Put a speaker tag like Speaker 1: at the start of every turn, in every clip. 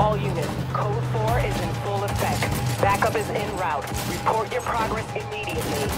Speaker 1: All units, Code 4 is in full effect. Backup is en route. Report your progress immediately.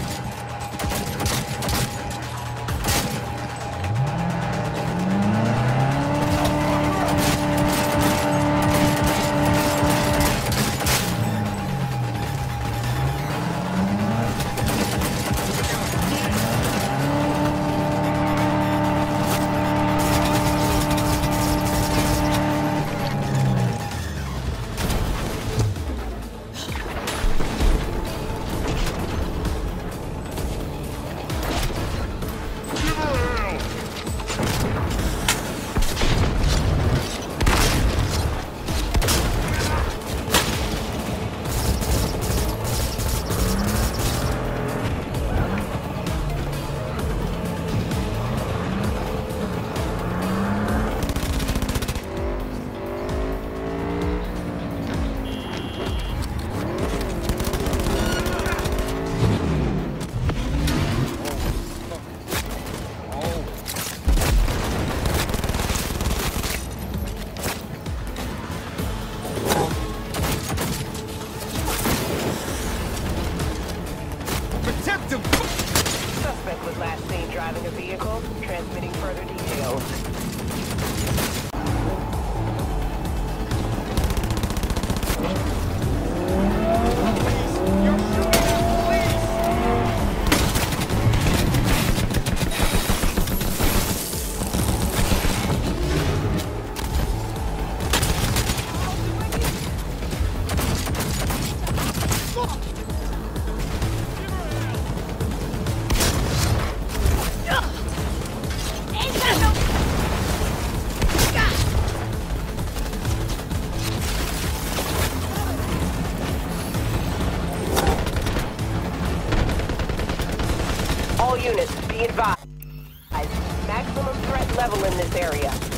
Speaker 1: Suspect was last seen driving a vehicle, transmitting further details. All units, be advised. Maximum threat level in this area.